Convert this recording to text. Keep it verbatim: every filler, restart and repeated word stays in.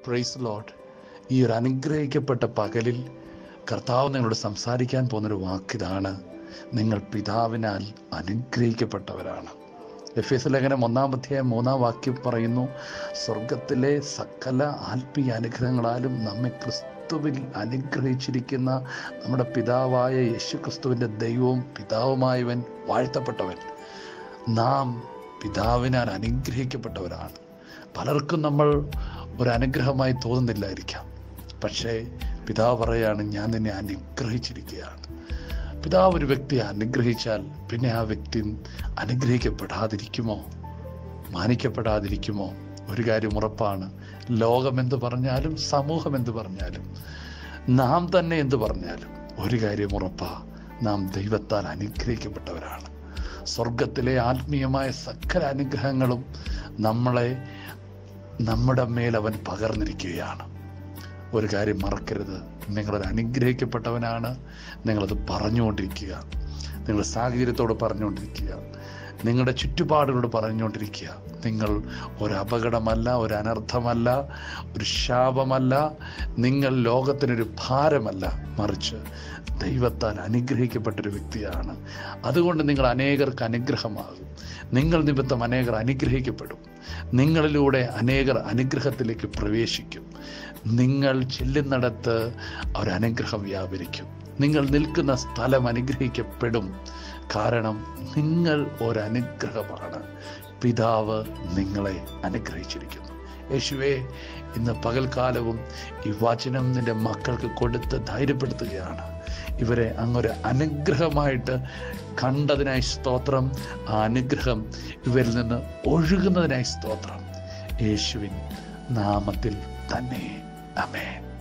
Praise Lord. ഈ ഒരു അനുഗ്രഹിക്കപ്പെട്ട പകലിൽ കർത്താവ് നിങ്ങളോട് സംസാരിക്കാൻ പോകുന്നൊരു വാക്കിതാണ്: നിങ്ങൾ പിതാവിനാൽ അനുഗ്രഹിക്കപ്പെട്ടവരാണ്. എഫ് എസ് ലേഖനം ഒന്നാം അധ്യായം മൂന്നാം വാക്യം പറയുന്നു, സ്വർഗത്തിലെ സകല ആത്മീയ അനുഗ്രഹങ്ങളാലും നമ്മെ ക്രിസ്തുവിൽ അനുഗ്രഹിച്ചിരിക്കുന്ന നമ്മുടെ പിതാവായ യേശു ക്രിസ്തുവിൻ്റെ ദൈവവും പിതാവുമായവൻ വാഴ്ത്തപ്പെട്ടവൻ. നാം പിതാവിനാൽ അനുഗ്രഹിക്കപ്പെട്ടവരാണ്. പലർക്കും നമ്മൾ ഒരു അനുഗ്രഹമായി തോന്നുന്നില്ലായിരിക്കാം, പക്ഷേ പിതാവ് പറയാണ്, ഞാൻ നിന്നെ അനുഗ്രഹിച്ചിരിക്കുകയാണ്. പിതാവ് ഒരു വ്യക്തിയെ അനുഗ്രഹിച്ചാൽ പിന്നെ ആ വ്യക്തി അനുഗ്രഹിക്കപ്പെടാതിരിക്കുമോ, മാനിക്കപ്പെടാതിരിക്കുമോ? ഒരു കാര്യം ഉറപ്പാണ്, ലോകമെന്ത് പറഞ്ഞാലും, സമൂഹം എന്ത് പറഞ്ഞാലും, നാം തന്നെ എന്ത് പറഞ്ഞാലും, ഒരു കാര്യം ഉറപ്പാ, നാം ദൈവത്താൽ അനുഗ്രഹിക്കപ്പെട്ടവരാണ്. സ്വർഗത്തിലെ ആത്മീയമായ സകല അനുഗ്രഹങ്ങളും നമ്മളെ നമ്മുടെ മേൽ അവൻ പകർന്നിരിക്കുകയാണ്. ഒരു കാര്യം മറക്കരുത്, നിങ്ങളൊരു അനുഗ്രഹിക്കപ്പെട്ടവനാണ്. നിങ്ങളത് പറഞ്ഞുകൊണ്ടിരിക്കുക, നിങ്ങളുടെ സാഹചര്യത്തോട് പറഞ്ഞുകൊണ്ടിരിക്കുക, നിങ്ങളുടെ ചുറ്റുപാടുകളോട് പറഞ്ഞുകൊണ്ടിരിക്കുക. നിങ്ങൾ ഒരു അപകടമല്ല, ഒരു അനർത്ഥമല്ല, ഒരു ശാപമല്ല, നിങ്ങൾ ലോകത്തിനൊരു ഭാരമല്ല, മറിച്ച് ദൈവത്താൽ അനുഗ്രഹിക്കപ്പെട്ടൊരു വ്യക്തിയാണ്. അതുകൊണ്ട് നിങ്ങൾ അനേകർക്ക് അനുഗ്രഹമാകും. നിങ്ങൾ നിമിത്തം അനേകർ അനുഗ്രഹിക്കപ്പെടും. നിങ്ങളിലൂടെ അനേകർ അനുഗ്രഹത്തിലേക്ക് പ്രവേശിക്കും. നിങ്ങൾ ചെല്ലുന്നിടത്ത് ഒരനുഗ്രഹം വ്യാപരിക്കും. നിങ്ങൾ നിൽക്കുന്ന സ്ഥലം അനുഗ്രഹിക്കപ്പെടും. കാരണം നിങ്ങൾ ഒരനുഗ്രഹമാണ്. പിതാവ് നിങ്ങളെ അനുഗ്രഹിച്ചിരിക്കുന്നു. യേശുവേ, ഇന്ന് പകൽക്കാലവും ഈ വചനം നിൻ്റെ മക്കൾക്ക് കൊടുത്ത് ധൈര്യപ്പെടുത്തുകയാണ്. ഇവരെ അങ്ങൊരു അനുഗ്രഹമായിട്ട് കണ്ടതിനായി സ്തോത്രം. ആ അനുഗ്രഹം ഇവരിൽ നിന്ന് ഒഴുകുന്നതിനായി സ്തോത്രം. യേശുവിൻ നാമത്തിൽ തന്നെ. ആമേൻ.